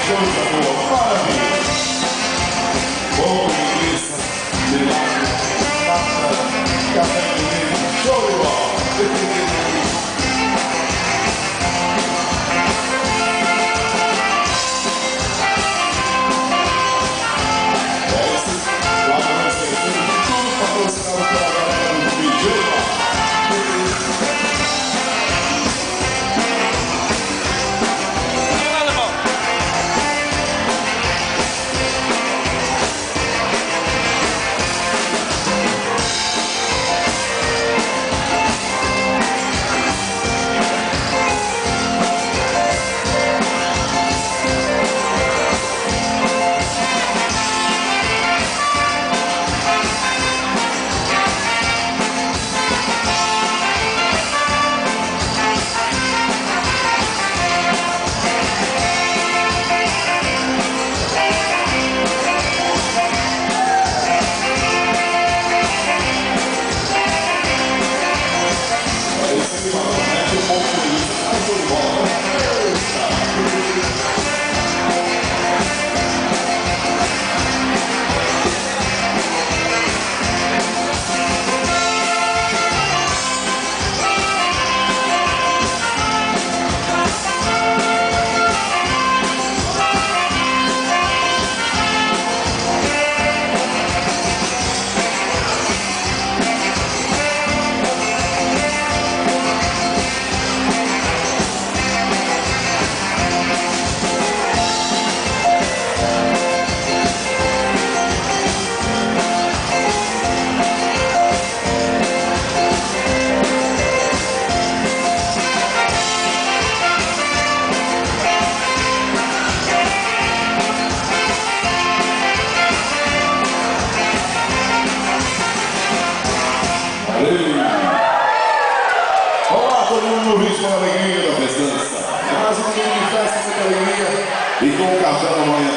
Coisa boa, maravilha. Bom, linguiça, gelado, nata, café com leite, show de bola. Olá, todo mundo no ritmo da alegria da festança. Mais um dia de festa, muita alegria e com o café da manhã.